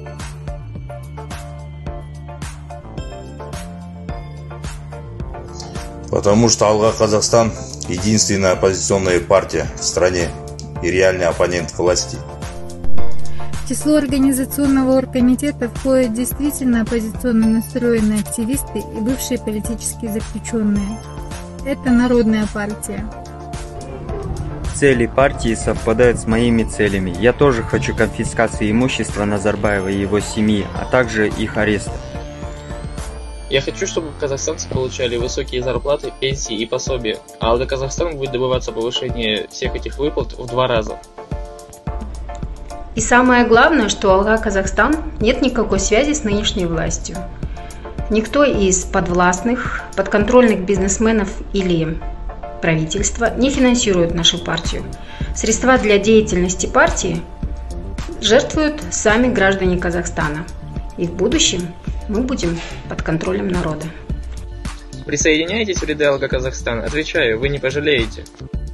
Потому что Алга Казахстан – единственная оппозиционная партия в стране и реальный оппонент власти. В число организационного оргкомитета входят действительно оппозиционно настроенные активисты и бывшие политические заключенные. Это Народная партия. Цели партии совпадают с моими целями. Я тоже хочу конфискации имущества Назарбаева и его семьи, а также их ареста. Я хочу, чтобы казахстанцы получали высокие зарплаты, пенсии и пособия, а Алга Казахстан будет добиваться повышения всех этих выплат в 2 раза. И самое главное, что у Алга Казахстан нет никакой связи с нынешней властью. Никто из подвластных, подконтрольных бизнесменов или правительства не финансирует нашу партию. Средства для деятельности партии жертвуют сами граждане Казахстана. И в будущем мы будем под контролем народа. Присоединяйтесь в ряды Алга Казахстан. Отвечаю, вы не пожалеете.